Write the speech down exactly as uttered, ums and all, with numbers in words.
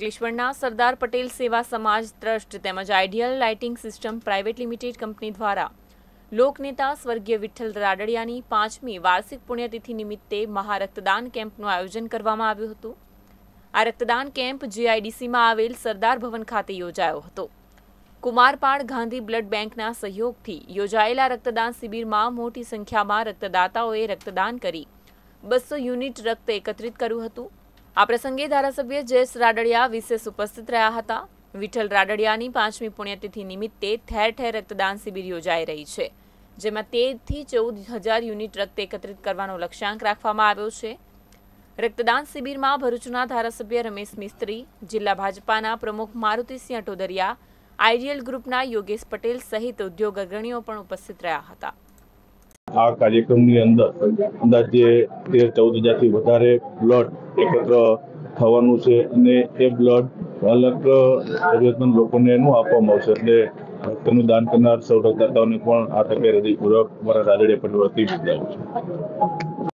અંકલેશ્વરના સરદાર પટેલ સેવા સમાજ ટ્રસ્ટ તેમજ ideal lighting system private limited company દ્વારા લોકનેતા સ્વર્ગીય વિઠ્ઠલ રાદડિયાની પાંચમી વાર્ષિક પુણ્યતિથિ નિમિત્તે મહારક્તદાન કેમ્પનું આયોજન કરવામાં આવ્યું હતું। આ રક્તદાન કેમ્પ જીઆઈડીસીમાં આવેલ સરદાર ભવન ખાતે યોજાયો હતો। કુમારપાળ ગાંધી બ્લડ બેંકના સહયોગથી યોજાયેલા રક્તદાન શિબિરમાં મોટી સંખ્યામાં રક્તદાતાઓએ રક્તદાન કરી બસો યુનિટ રક્ત એકત્રિત કર્યું હતું। આ પ્રસંગે ધારાસભ્ય જયેશ રાદડિયા વિશેષ ઉપસ્થિત રહ્યા હતા। વિઠ્ઠલ રાદડિયાની પાંચમી પુણ્યતિથિ નિમિત્તે ઠેર ઠેર રક્તદાન શિબિર યોજાઈ રહી છે, જેમાં તેરથી ચૌદ હજાર યુનિટ રક્ત એકત્રિત કરવાનો લક્ષ્યાંક રાખવામાં આવ્યો છે। રક્તદાન શિબિરમાં ભરૂચના ધારાસભ્ય રમેશ મિસ્ત્રી, જિલ્લા ભાજપાના પ્રમુખ મારુતિસિંહ અટોદરિયા, આઈડિયલ ગ્રુપના યોગેશ પટેલ સહિત ઉદ્યોગ અગ્રણીઓ પણ ઉપસ્થિત રહ્યા હતા। આ કાર્યક્રમની અંદર અંદાજે તેર ચૌદ હજારથી વધારે બ્લડ એકત્ર થવાનું છે અને એ બ્લડ અલગ જરૂરિયાતમંદ લોકોને એનું આપવામાં આવશે, એટલે રક્તનું દાન કરનાર સૌ રક્તદાતાઓને પણ આ તકે હૃદયપૂર્વક મારા રાદડિયા પરિવાર વતી બિરદાવું છું।